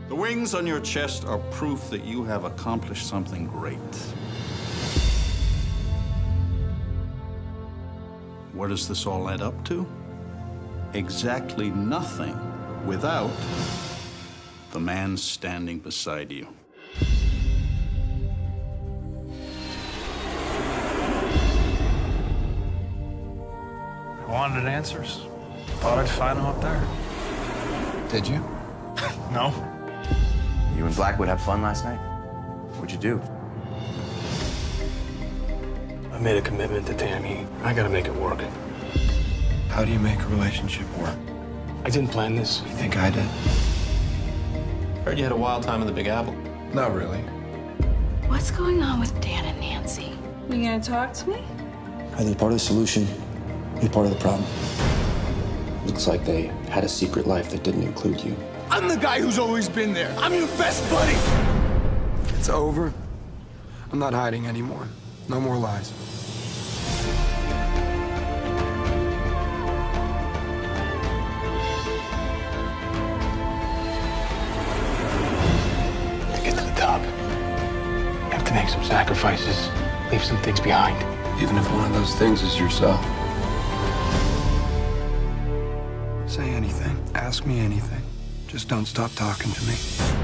The wings on your chest are proof that you have accomplished something great. What does this all add up to? Exactly nothing without the man standing beside you. I wanted answers. Thought I'd find them up there. Did you? No. You and Blackwood have fun last night? What'd you do? I made a commitment to Tammy. I gotta make it work. How do you make a relationship work? I didn't plan this. You think I did? Heard you had a wild time in the Big Apple. Not really. What's going on with Dan and Nancy? You gonna talk to me? Either part of the solution, you're part of the problem. Looks like they had a secret life that didn't include you. I'm the guy who's always been there. I'm your best buddy. It's over. I'm not hiding anymore. No more lies. To get to the top, you have to make some sacrifices, leave some things behind. Even if one of those things is yourself. Say anything. Ask me anything. Just don't stop talking to me.